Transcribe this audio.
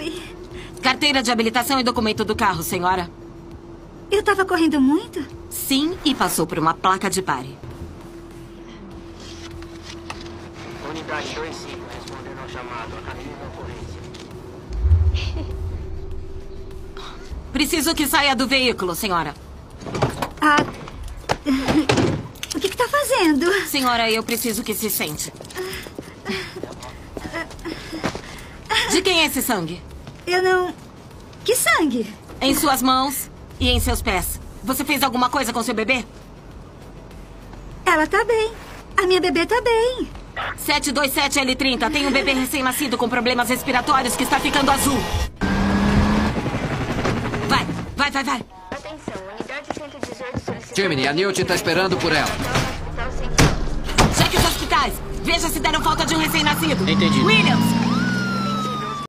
Oi. Carteira de habilitação e documento do carro, senhora. Eu tava correndo muito? Sim, e passou por uma placa de pare. Unidade 25, respondendo ao chamado. A caminho da ocorrência. Preciso que saia do veículo, senhora. Ah... O que tá fazendo? Senhora, eu preciso que se sente. De quem é esse sangue? Eu não... Que sangue? Em suas mãos e em seus pés. Você fez alguma coisa com seu bebê? Ela tá bem. A minha bebê tá bem. 727L30. Tem um bebê recém-nascido com problemas respiratórios que está ficando azul. Vai. Atenção, unidade 118 solicitando... Jimmy, a Newt tá esperando por ela. Cheque os hospitais. Veja se deram falta de um recém-nascido. Entendido. Williams,